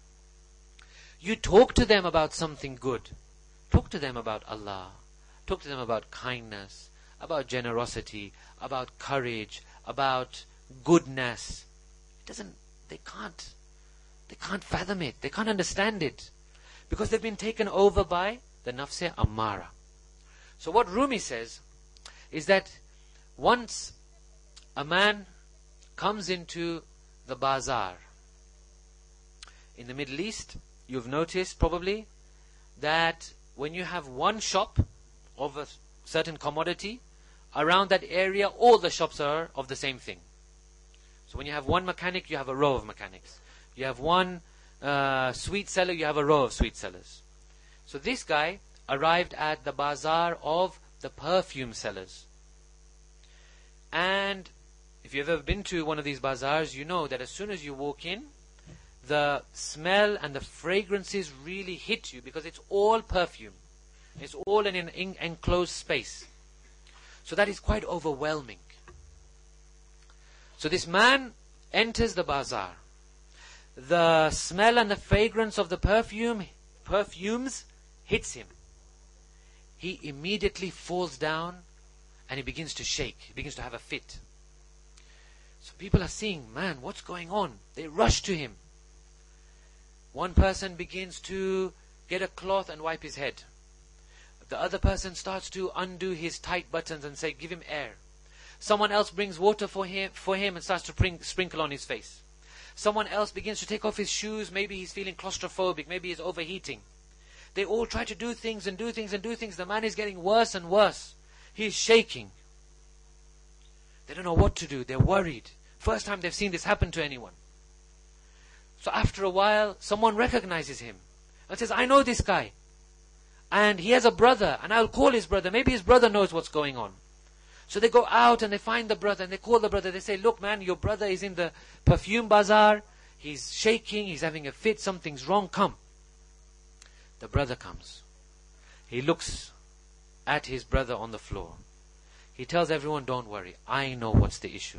You talk to them about something good. Talk to them about Allah. Talk to them about kindness, about generosity, about courage, about goodness. It doesn't, they can't, they can't fathom it. They can't understand it. Because they've been taken over by the nafs ammara. So what Rumi says is that once a man comes into the bazaar in the Middle East, you've noticed probably that when you have one shop of a certain commodity, around that area all the shops are of the same thing. So when you have one mechanic, you have a row of mechanics. You have one uh, sweet seller, you have a row of sweet sellers. So this guy arrived at the bazaar of the perfume sellers. And if you've ever been to one of these bazaars, you know that as soon as you walk in, the smell and the fragrances really hit you because it's all perfume. It's all in an en- enclosed space. So that is quite overwhelming. So this man enters the bazaar. The smell and the fragrance of the perfume, perfumes hits him. He immediately falls down and he begins to shake. He begins to have a fit. So people are seeing, man, what's going on? They rush to him. One person begins to get a cloth and wipe his head. The other person starts to undo his tight buttons and say, give him air. Someone else brings water for him, for him and starts to bring, sprinkle on his face. Someone else begins to take off his shoes. Maybe he's feeling claustrophobic. Maybe he's overheating. They all try to do things and do things and do things. The man is getting worse and worse. He's shaking. They don't know what to do. They're worried. First time they've seen this happen to anyone. So after a while, someone recognizes him and says, I know this guy. And he has a brother, and I'll call his brother. Maybe his brother knows what's going on. So they go out and they find the brother and they call the brother. They say, look man, your brother is in the perfume bazaar. He's shaking, he's having a fit, something's wrong, come. The brother comes. He looks at his brother on the floor. He tells everyone, don't worry, I know what's the issue.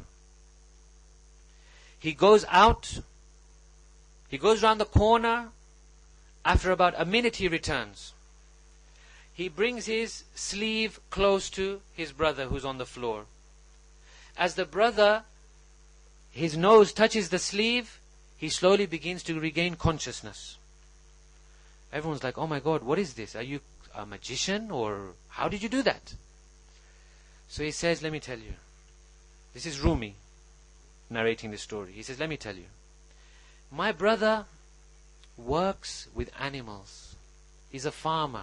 He goes out. He goes around the corner. After about a minute he returns. He brings his sleeve close to his brother who's on the floor. As the brother, his nose touches the sleeve, he slowly begins to regain consciousness. Everyone's like, oh my God, what is this? Are you a magician, or how did you do that? So he says, let me tell you. This is Rumi narrating the story. He says, let me tell you. My brother works with animals. He's a farmer.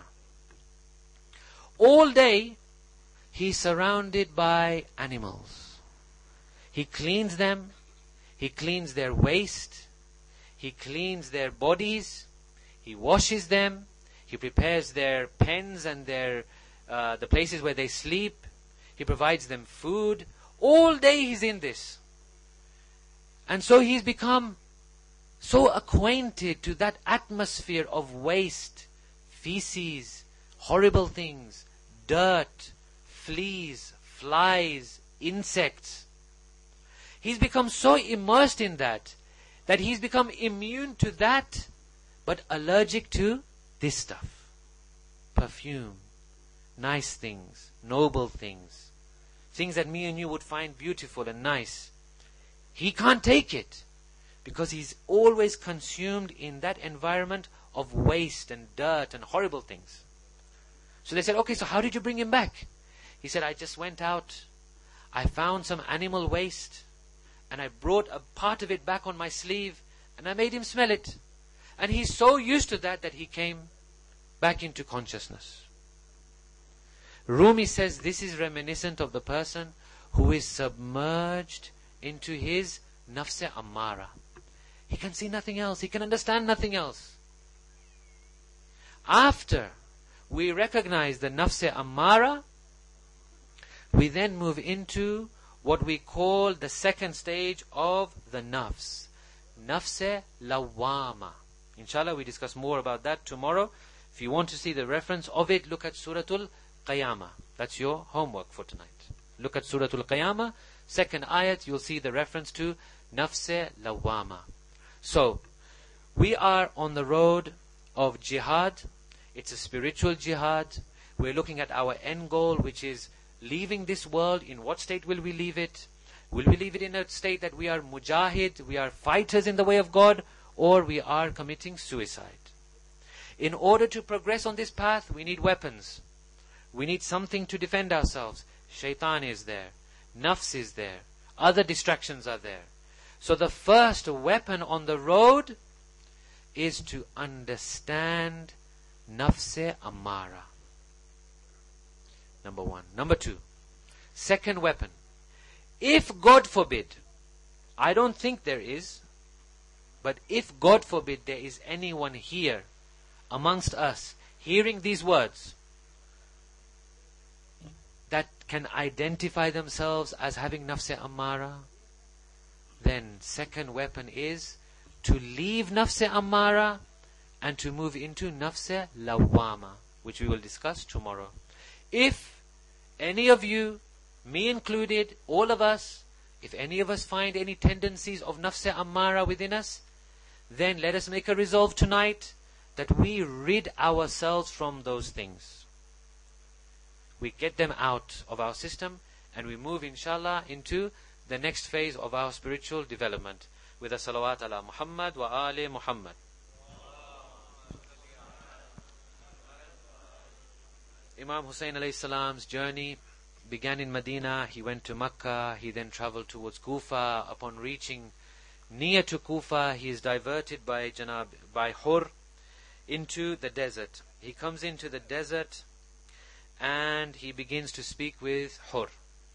All day, he's surrounded by animals. He cleans them. He cleans their waste. He cleans their bodies. He washes them. He prepares their pens and their uh, the places where they sleep. He provides them food. All day he's in this. And so he's become so acquainted to that atmosphere of waste, feces, horrible things, dirt, fleas, flies, insects. He's become so immersed in that, that he's become immune to that, but allergic to this stuff. Perfume, nice things, noble things, things that me and you would find beautiful and nice. He can't take it, because he's always consumed in that environment of waste and dirt and horrible things. So they said, okay, so how did you bring him back? He said, I just went out, I found some animal waste, and I brought a part of it back on my sleeve, and I made him smell it. And he's so used to that that he came back into consciousness. Rumi says this is reminiscent of the person who is submerged into his nafs-e ammara. He can see nothing else. He can understand nothing else. After we recognize the nafs-e ammara, we then move into what we call the second stage of the nafs. Nafs-e lawwama. Inshallah, we discuss more about that tomorrow. If you want to see the reference of it, look at Suratul Qiyamah. That's your homework for tonight. Look at Suratul Qiyamah. Second ayat, you'll see the reference to Nafs-e Lawwama. So, we are on the road of jihad. It's a spiritual jihad. We're looking at our end goal, which is leaving this world. In what state will we leave it? Will we leave it in a state that we are mujahid, we are fighters in the way of God, or we are committing suicide? In order to progress on this path, we need weapons. We need something to defend ourselves. Shaitan is there. Nafs is there. Other distractions are there. So the first weapon on the road is to understand nafs-e ammara. Number one. Number two. Second weapon. If God forbid, I don't think there is, but if God forbid there is anyone here amongst us hearing these words that can identify themselves as having nafs-e ammara, then second weapon is to leave nafs-e ammara and to move into nafs-e lawwama, which we will discuss tomorrow. If any of you, me included, all of us, if any of us find any tendencies of nafs-e ammara within us, then let us make a resolve tonight that we rid ourselves from those things. We get them out of our system and we move, inshallah, into the next phase of our spiritual development with a salawat ala Muhammad wa ali Muhammad. Imam Hussein alayhi salam's journey began in Medina. He went to Makkah. He then traveled towards Kufa. Upon reaching near to Kufa, he is diverted by Janab, by Hur into the desert. He comes into the desert and he begins to speak with Hur.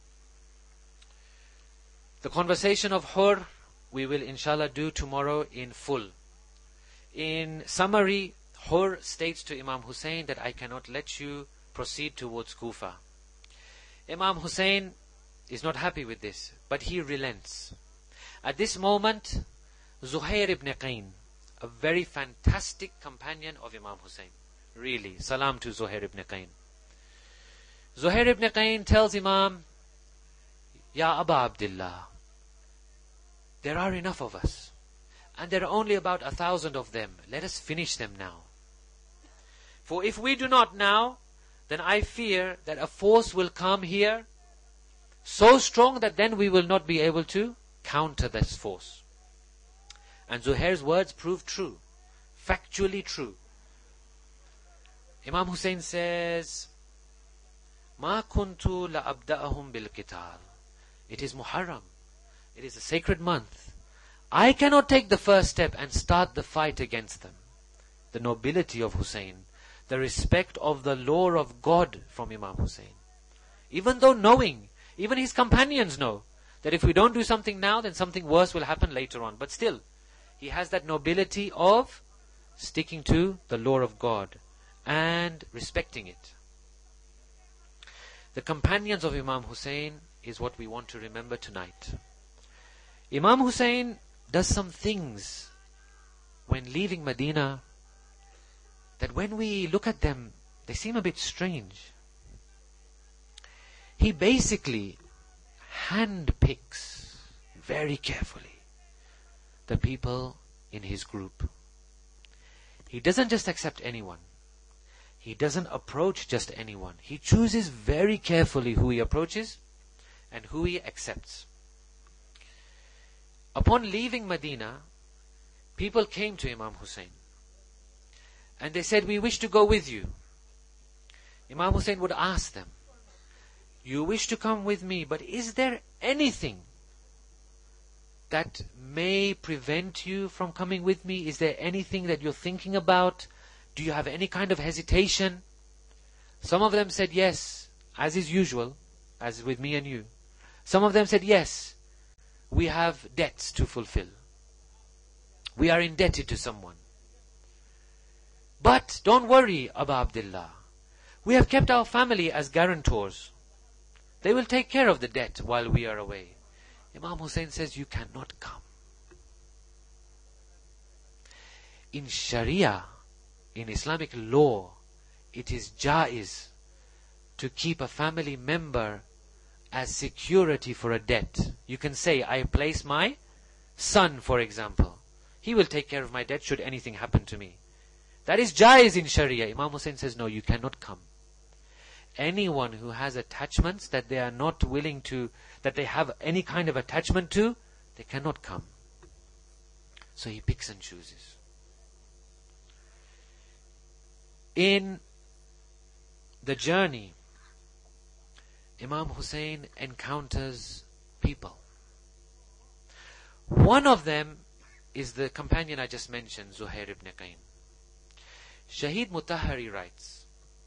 The conversation of Hur we will inshallah do tomorrow in full. In summary, Hur states to Imam Hussein that I cannot let you proceed towards Kufa. Imam Hussein is not happy with this, but he relents. At this moment, Zuhair ibn Qayn, a very fantastic companion of Imam Hussein, really, salam to Zuhair ibn Qayn. Zuhair ibn Qayn tells Imam, Ya Aba Abdullah, there are enough of us, and there are only about a thousand of them. Let us finish them now. For if we do not now, then I fear that a force will come here so strong that then we will not be able to counter this force. And Zuhair's words proved true, factually true. Imam Hussein says, Ma kuntu la abda'ahum bil qital. It is Muharram. It is a sacred month. I cannot take the first step and start the fight against them. The nobility of Hussein, the respect of the law of God from Imam Hussein. Even though knowing, even his companions know, that if we don't do something now, then something worse will happen later on. But still, he has that nobility of sticking to the law of God and respecting it. The companions of Imam Hussein is what we want to remember tonight. Imam Hussein does some things when leaving Medina that when we look at them, they seem a bit strange. He basically handpicks very carefully the people in his group. He doesn't just accept anyone. He doesn't approach just anyone. He chooses very carefully who he approaches and who he accepts. Upon leaving Medina, people came to Imam Hussein and they said, we wish to go with you. Imam Hussein would ask them, you wish to come with me, but is there anything that may prevent you from coming with me? Is there anything that you're thinking about? Do you have any kind of hesitation? Some of them said yes, as is usual, as with me and you. Some of them said yes, we have debts to fulfill. We are indebted to someone. But don't worry, Aba Abdullah. We have kept our family as guarantors. They will take care of the debt while we are away. Imam Hussein says, you cannot come. In Sharia, in Islamic law, it is jaiz to keep a family member as security for a debt. You can say, I place my son, for example. He will take care of my debt should anything happen to me. That is jaiz in Sharia. Imam Hussein says, no, you cannot come. Anyone who has attachments that they are not willing to, that they have any kind of attachment to, they cannot come. So he picks and chooses. In the journey, Imam Hussein encounters people. One of them is the companion I just mentioned, Zuhair ibn Qayn. Shaheed Mutahhari writes,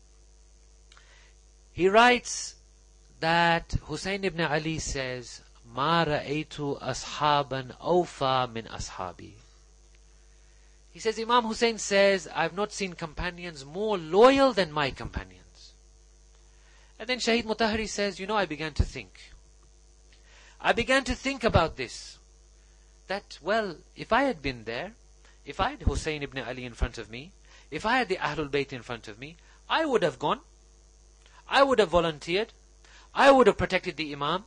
he writes that Hussein ibn Ali says, Ma ra'aytu ashaban awfa min ashabi. He says, Imam Hussein says, I have not seen companions more loyal than my companions. And then Shaheed Mutahhari says, you know, I began to think. I began to think about this. That, well, if I had been there, if I had Hussein ibn Ali in front of me, if I had the Ahlul Bayt in front of me, I would have gone. I would have volunteered. I would have protected the Imam.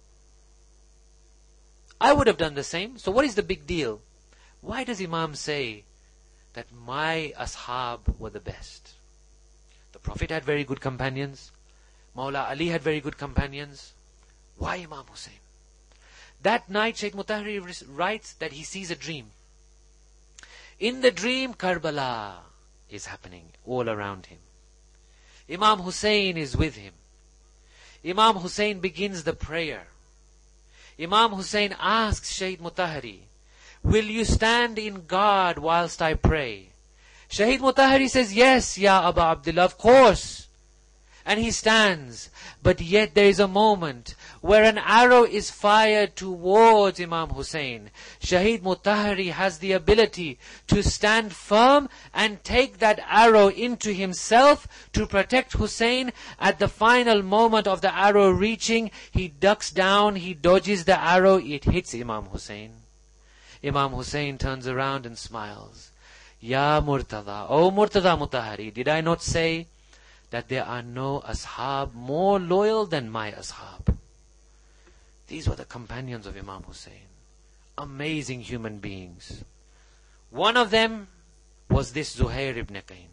I would have done the same. So what is the big deal? Why does Imam say that my ashab were the best? The Prophet had very good companions. Mawla Ali had very good companions. Why Imam Hussein? That night, Shaykh Mutahhari writes that he sees a dream. In the dream, Karbala is happening all around him. Imam Hussein is with him. Imam Hussein begins the prayer. Imam Hussein asks Shaheed Mutahari, will you stand in guard whilst I pray? Shaheed Mutahari says, yes, Ya Aba Abdullah, of course. And he stands. But yet there is a moment where an arrow is fired towards Imam Hussein. Shaheed Mutahari has the ability to stand firm and take that arrow into himself to protect Hussein. At the final moment of the arrow reaching, he ducks down, he dodges the arrow, it hits Imam Hussein. Imam Hussein turns around and smiles. Ya Murtada, O Murtada Mutahari, did I not say that there are no ashab more loyal than my ashab? These were the companions of Imam Hussein. Amazing human beings. One of them was this Zuhair ibn Qayn.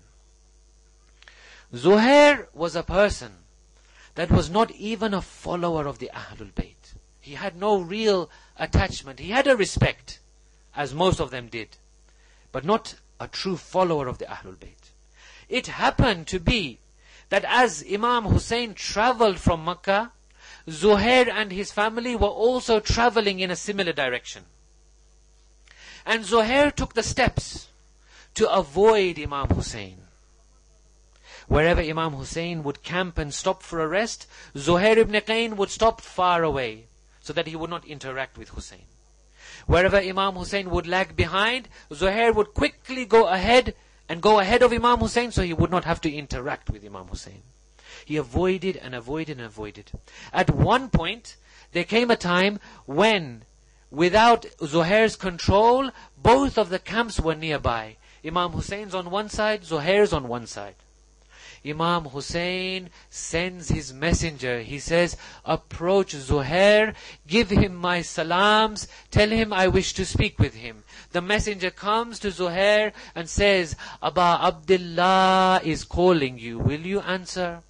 Zuhair was a person that was not even a follower of the Ahlul Bayt. He had no real attachment. He had a respect, as most of them did, but not a true follower of the Ahlul Bayt. It happened to be that as Imam Hussein traveled from Makkah, Zuhair and his family were also traveling in a similar direction. And Zuhair took the steps to avoid Imam Hussein. Wherever Imam Hussein would camp and stop for a rest, Zuhair ibn Qayn would stop far away so that he would not interact with Hussein. Wherever Imam Hussein would lag behind, Zuhair would quickly go ahead and go ahead of Imam Hussein so he would not have to interact with Imam Hussein. He avoided and avoided and avoided. At one point, there came a time when, without Zuhair's control, both of the camps were nearby. Imam Hussein's on one side, Zuhair's on one side. Imam Hussein sends his messenger. He says, approach Zuhair, give him my salams, tell him I wish to speak with him. The messenger comes to Zuhair and says, Aba Abdullah is calling you. Will you answer?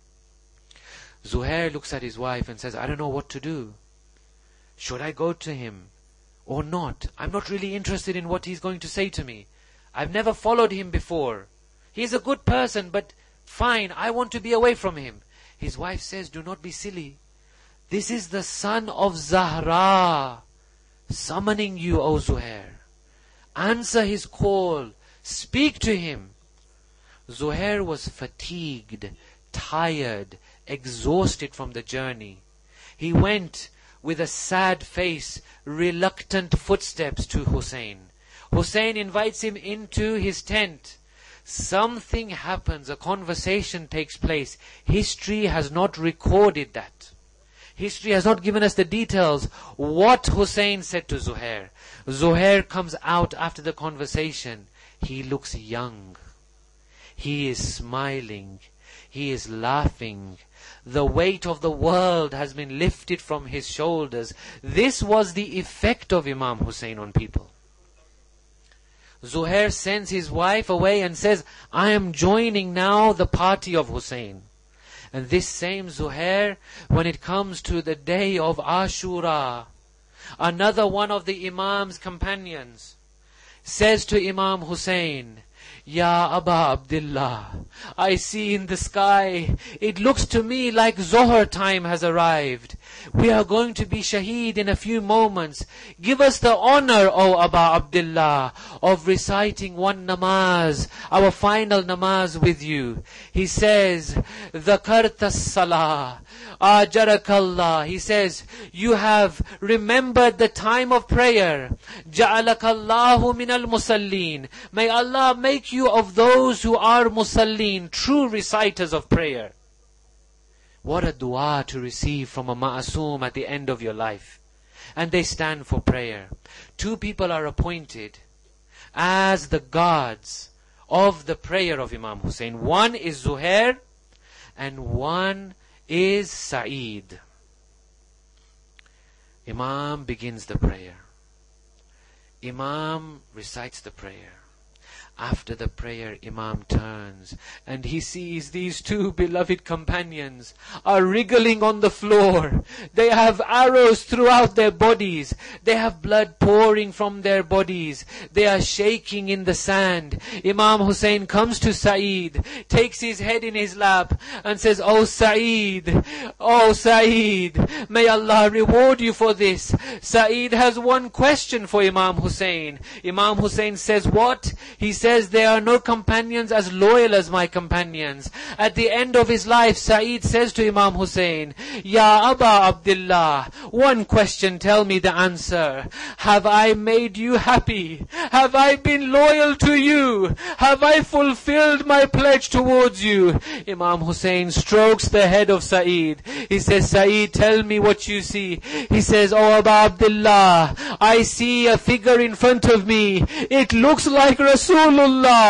Zuhair looks at his wife and says, I don't know what to do. Should I go to him or not? I'm not really interested in what he's going to say to me. I've never followed him before. He's a good person, but fine, I want to be away from him. His wife says, do not be silly. This is the son of Zahra summoning you, O Zuhair. Answer his call. Speak to him. Zuhair was fatigued, tired, exhausted from the journey. He went with a sad face, reluctant footsteps to Hussein. Hussein invites him into his tent. Something happens, a conversation takes place. History has not recorded that. History has not given us the details. What Hussein said to Zuhair. Zuhair comes out after the conversation. He looks young. He is smiling. He is laughing. The weight of the world has been lifted from his shoulders. This was the effect of Imam Hussein on people. Zuhair sends his wife away and says, I am joining now the party of Hussein. And this same Zuhair, when it comes to the day of Ashura, another one of the Imam's companions says to Imam Hussein, Ya Aba Abdullah, I see in the sky, it looks to me like Zohar time has arrived. We are going to be shaheed in a few moments. Give us the honor, O Aba Abdullah, of reciting one namaz, our final namaz with you. He says, Dhakarta salah, Ajarakallah. He says, you have remembered the time of prayer. Ja'alakallahu minal musallin. May Allah make you of those who are musallin, true reciters of prayer. What a dua to receive from a ma'asum at the end of your life. And they stand for prayer. Two people are appointed as the guards of the prayer of Imam Hussein. One is Zuhair and one is Sa'id. Imam begins the prayer. Imam recites the prayer. After the prayer, Imam turns and he sees these two beloved companions are wriggling on the floor. They have arrows throughout their bodies. They have blood pouring from their bodies. They are shaking in the sand. Imam Hussein comes to Sa'id, takes his head in his lap and says, "Oh Sa'id, oh Sa'id, may Allah reward you for this." Sa'id has one question for Imam Hussein. Imam Hussein says what? He says, "There are no companions as loyal as my companions." At the end of his life, Sa'id says to Imam Hussein, "Ya Aba Abdullah, one question, tell me the answer. Have I made you happy? Have I been loyal to you? Have I fulfilled my pledge towards you?" Imam Hussein strokes the head of Sa'id. He says, "Sa'id, tell me what you see." He says, "Oh Aba Abdullah, I see a figure in front of me. It looks like Rasulullah."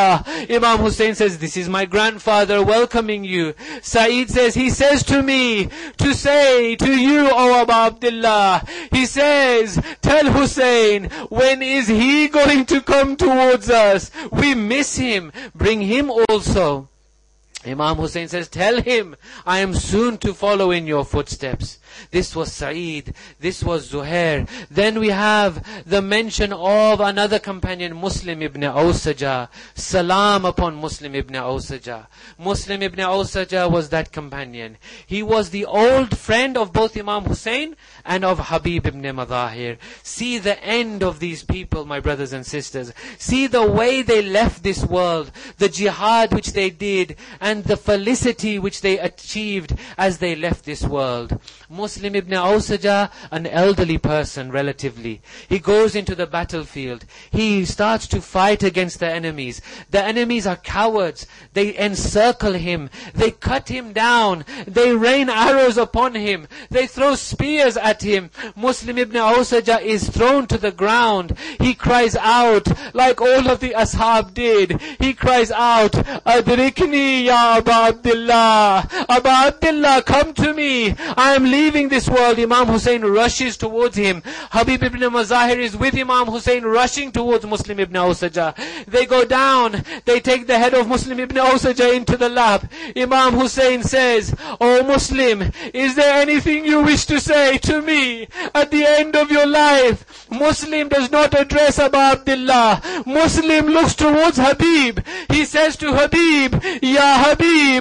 Imam Hussein says, "This is my grandfather welcoming you." Sa'id says, "He says to me to say to you, O Aba Abdullah," he says, "Tell Hussein, when is he going to come towards us? We miss him. Bring him also." Imam Hussein says, "Tell him, I am soon to follow in your footsteps." This was Sa'id. This was Zuhair. Then we have the mention of another companion, Muslim ibn Awsaja. Salam upon Muslim ibn Awsaja. Muslim ibn Awsaja was that companion. He was the old friend of both Imam Hussein and of Habib ibn Madahir. See the end of these people, my brothers and sisters. See the way they left this world, the jihad which they did, and the felicity which they achieved as they left this world. Muslim ibn Awsaja, an elderly person relatively. He goes into the battlefield. He starts to fight against the enemies. The enemies are cowards. They encircle him. They cut him down. They rain arrows upon him. They throw spears at him. Muslim ibn Awsaja is thrown to the ground. He cries out like all of the ashab did. He cries out, "Adrikni ya Aba Abdullah. Aba Abdullah, come to me. I am leaving this world." Imam Hussein rushes towards him. Habib ibn Mazahir is with Imam Hussein rushing towards Muslim ibn Awsaja. They go down. They take the head of Muslim ibn Awsaja into the lap. Imam Hussein says, "Oh Muslim, is there anything you wish to say to me at the end of your life?" Muslim does not address Aba Abdullah. Muslim looks towards Habib. He says to Habib, "Ya Habib,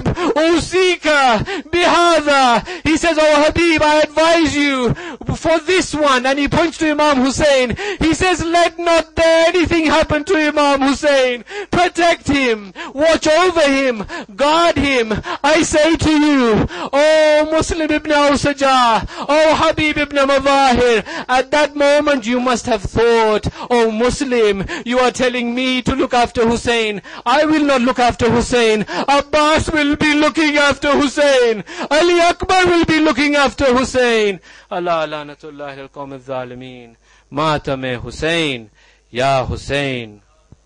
usika bihadha." He says, "Oh Habib, I advise you for this one." And he points to Imam Hussein. He says, "Let not there anything happen to Imam Hussein. Protect him. Watch over him. Guard him. I say to you, oh Muslim ibn Awsaja, oh Habib ibn Madahir." At that moment you must have thought, "Oh Muslim, you are telling me to look after Hussein. I will not look after Hussein. Abbas will be looking after Hussein. Ali Akbar will be looking after Hussein." Allah lanatullah al-qawm al-zalimin. Mata mein Hussein, ya Hussein.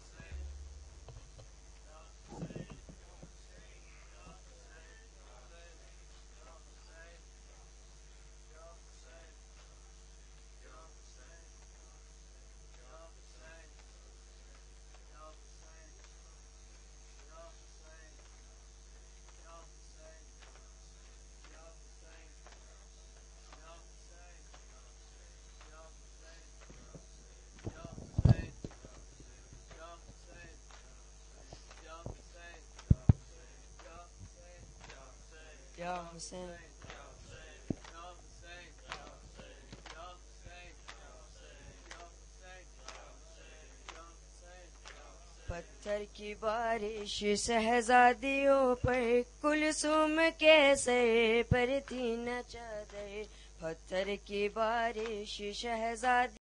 Ya Hussein. पत्थर की बारिश शहजादियों पर कुलसुम के sir पर थी न चादर। पत्थर की बारिश शहजादी